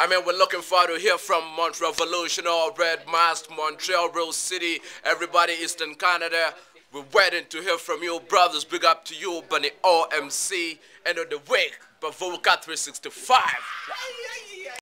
I mean, we're looking forward to hear from Montrevolutional, Red Mask, Montreal, Real City, everybody Eastern Canada. We're waiting to hear from you, brothers. Big up to you, Burney OMC, end of the week, Bavubuka 365.